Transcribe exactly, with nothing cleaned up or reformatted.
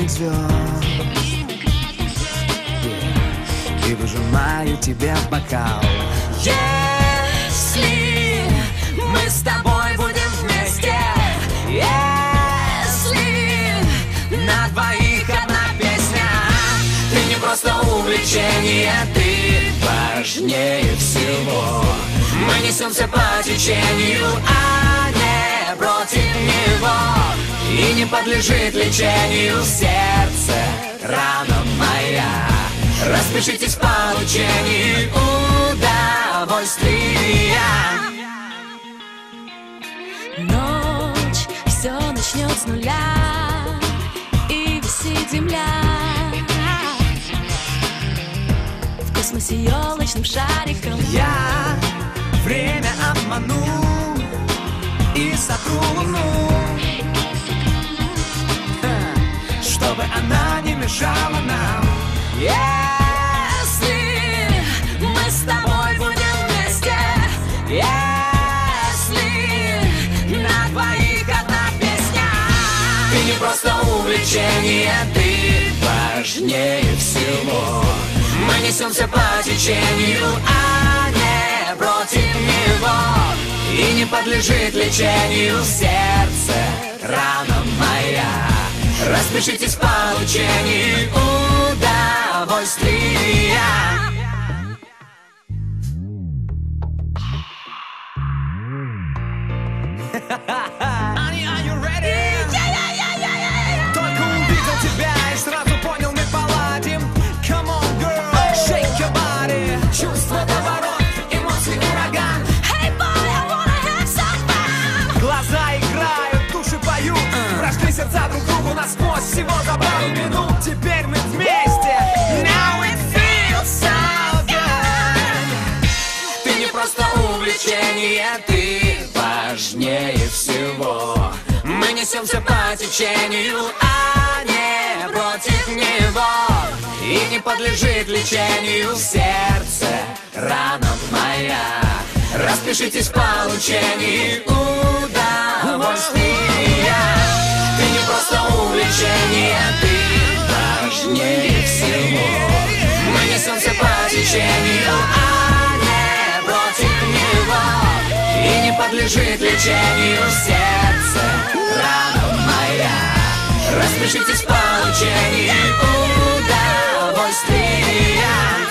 миллионы звезд и выжимаю тебя в бокал. Если мы с тобой будем вместе, если на двоих одна песня, ты не просто увлечение, ты важнее всего. Мы несемся по течению, а не против него, и не подлежит лечению сердце, рана моя. Распишитесь в получении удовольствия. Ночь, все начнет с нуля, и висит земля в космосе елочным шариком. Я время обману и сотру луну, чтобы она не мешала нам. Если мы с тобой будем вместе, если на двоих одна песня, ты не просто увлечение, ты важнее всего. Мы несемся по течению, а не против него, и не подлежит лечению сердце, рана моя. Распишитесь в получении удовольствия. Honey, are you ready? Только увидел тебя и сразу понял, мы поладим. Come on, girl, shake your body. Чувство, поворот, эмоции, ураган. Hey boy, I wanna have some fun. Глаза играют, души поют, прошли сердца друг другу насквозь всего за пару минут. Теперь мы вместе. Now it feels so good. Ты не просто увлечение, ты важнее всего. Мы несемся по течению, а не против него, и не подлежит лечению сердце, рана моя. Распишитесь в получении удовольствия. Ты не просто увлечение, ты важнее всего. Мы несемся по течению, а не против него, и не подлежит лечению сердце, рана моя. Распишитесь в получении удовольствия.